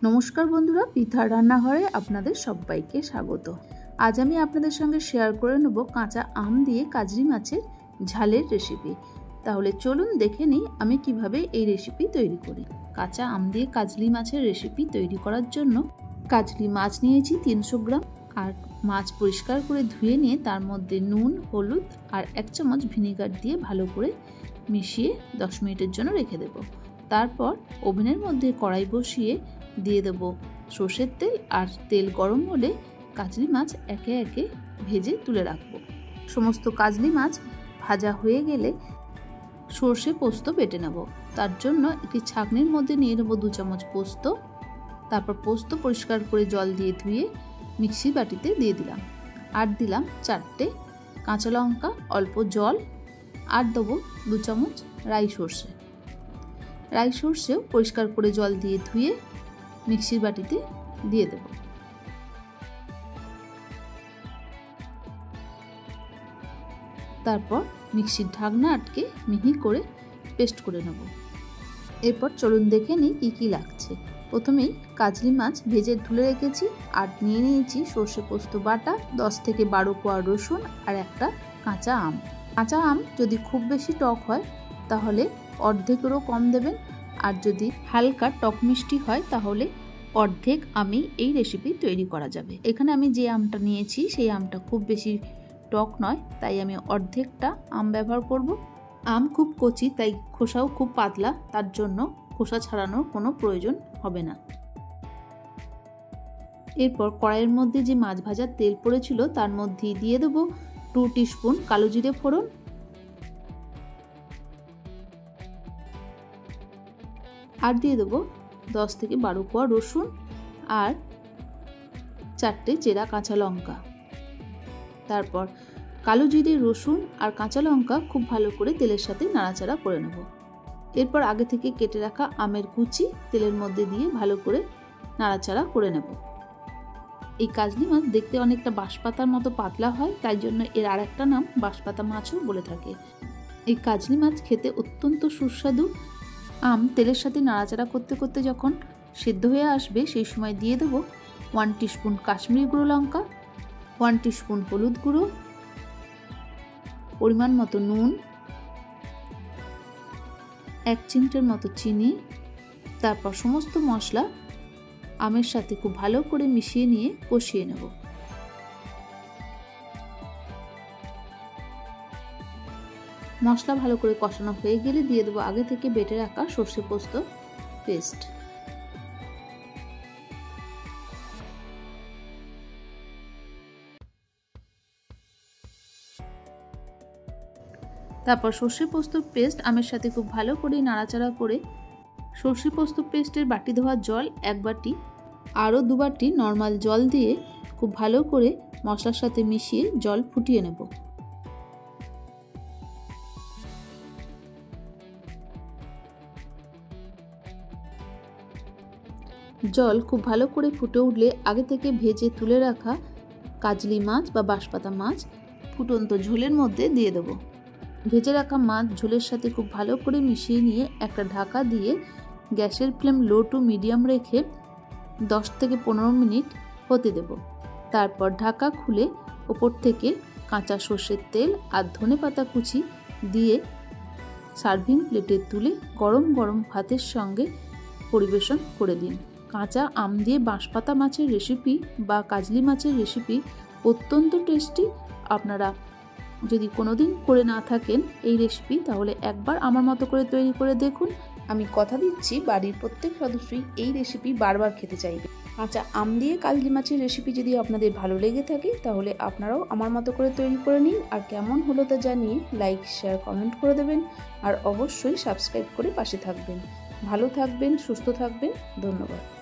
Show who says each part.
Speaker 1: नमस्कार बंधुरा पिथार रान्नाघरे आपनादेर सबाइके स्वागत। आज आमी आपनादेर संगे शेयर करे नेब काँचा आम दिए काजली माछेर झालेर रेसिपि। ताहले चलुन देखे निई आमी किभाबे एई रेसिपि तैरी करी। काँचा आम दिए काजली माछेर रेसिपि तैरी करार जोन्नो काजली माछ नियेछि 300 ग्राम और माछ परिष्कार करे धुए निये तार मध्ये नुन हलुद और 1 चामच भिनेगार दिए भालो करे मिशिए 10 मिनिटेर जोन्नो रेखे देब। तारपर ओभेनेर मধ্যে कड़ाई बसिए दिए देब सर्षेर तेल और तेल गरम होले काजली माछ एके एके भेजे तुले राखबो। समस्त काजली माछ भाजा हये गेले सर्षे पोस्त बेटे नेब। तार जोन्नो एकटी छाकनिर मধ্যে निये नेब 2 चामच पोस्त। तारपर पोस्त परिष्कार करे जल दिए धुए मिक्सि बाटिते दिए दिलाम और दिलाम 4टे काँचा लंका अल्प जल और देब 2 चामच राई सर्षे। राई सर्षेও परिष्कार करे जल दिए धुए मिक्सिर बाटिते दिए देब। तारपर मिक्सिर ढाकना आटके मिहि करे पेस्ट करे नेब। एरपर चलुन देखे निई कि लागছে। प्रथमेই काजली माछ भेजे धुले रेखेছি और निये निয়েছি सर्षे पोस्त बाटा 10 থেকে 12 কোয়া रसुन और একটা কাঁচা আম। কাঁচা আম যদি খুব বেশি টক হয় তাহলে অর্ধেকেরও কম দেবেন আর যদি হালকা টক মিষ্টি হয় তাহলে অর্ধেক আমি এই রেসিপি তৈরি করা যাবে। এখানে আমি যে আমটা নিয়েছি সেই আমটা খুব বেশি টক নয় তাই আমি অর্ধেকটা আম ব্যবহার করব। আম খুব কচি তাই খোসাও খুব পাতলা, তার জন্য খোসা ছাড়ানোর কোনো প্রয়োজন হবে না। এরপর কড়াইয়ের মধ্যে যে মাছ ভাজার তেল পড়েছিল তার মধ্যে দিয়ে দেব 2 টিস্পুন কালো জিরে ফোড়ন আর দিয়ে দেব 10 থেকে 12 কোয়া রসুন আর 4টে চেরা কাঁচা লঙ্কা। তারপর কালো জিরে রসুন আর কাঁচা লঙ্কা খুব ভালো করে তেলের সাথে নাড়াচাড়া করে নেব। এরপর আগে থেকে কেটে রাখা আমের কুচি তেলের মধ্যে দিয়ে ভালো করে নাড়াচাড়া করে নেব। এই কাজলি মাছ দেখতে অনেকটা বাঁশপাতার মতো পাতলা হয়, তাই জন্য এর আরেকটা নাম বাঁশপাতা মাছও বলে থাকে। এই কাজলি মাছ খেতে অত্যন্ত সুস্বাদু। আম তেলের সাথে নাড়াচাড়া করতে করতে যখন সিদ্ধ হয়ে আসবে সেই সময় দিয়ে দেব 1 টিস্পুন কাশ্মীরি গুঁড়ো লঙ্কা, 1 টিস্পুন হলুদ গুঁড়ো, পরিমাণ মতো নুন, 1 চিমটের মতো চিনি। তারপর সমস্ত মশলা আমের সাথে খুব ভালো করে মিশিয়ে নিয়ে কষিয়ে নেব। মশলা ভালো করে কষানো হয়ে গেলে দিয়ে দেবো আগে থেকে বেটে রাখা সর্ষে পোস্ত পেস্ট। তারপর সর্ষে পোস্ত পেস্ট আমের সাথে খুব ভালো করে নাড়াচাড়া করে সর্ষে পোস্ত পেস্টের বাটি ধোয়া জল 1 বাটি আরও 2 বাটি নর্মাল জল দিয়ে খুব ভালো করে মশলার সাথে মিশিয়ে জল ফুটিয়ে নেব। জল খুব ভালো করে ফুটে উঠলে আগে থেকে ভেজে তুলে রাখা কাজলি মাছ বা বাঁশপাতা মাছ ফুটন্ত ঝোলের মধ্যে দিয়ে দেব। ভেজে রাখা মাছ ঝোলের সাথে খুব ভালো করে মিশিয়ে নিয়ে একটা ঢাকা দিয়ে গ্যাসের ফ্লেম লো টু মিডিয়াম রেখে 10 থেকে 15 মিনিট হতে দেব। তারপর ঢাকা খুলে ওপর থেকে কাঁচা সর্ষের তেল আর ধনেপাতা কুচি দিয়ে সার্ভিং প্লেটে তুলে গরম গরম ভাতের সঙ্গে পরিবেশন করে দিন। কাঁচা আম দিয়ে বাঁশপাতা মাছের রেসিপি বা কাজলি মাছের রেসিপি অত্যন্ত টেস্টি। আপনারা যদি কোনোদিন করে না থাকেন এই রেসিপি তাহলে একবার আমার মতো করে তৈরি করে দেখুন। আমি কথা দিচ্ছি বাড়ির প্রত্যেক সদস্যই এই রেসিপি বারবার খেতে চাইবে। কাঁচা আম দিয়ে কাজলি মাছের রেসিপি যদি আপনাদের ভালো লেগে থাকে তাহলে আপনারাও আমার মতো করে তৈরি করে নিন আর কেমন হলো তা জানিয়ে লাইক শেয়ার কমেন্ট করে দেবেন আর অবশ্যই সাবস্ক্রাইব করে পাশে থাকবেন। ভালো থাকবেন, সুস্থ থাকবেন। ধন্যবাদ।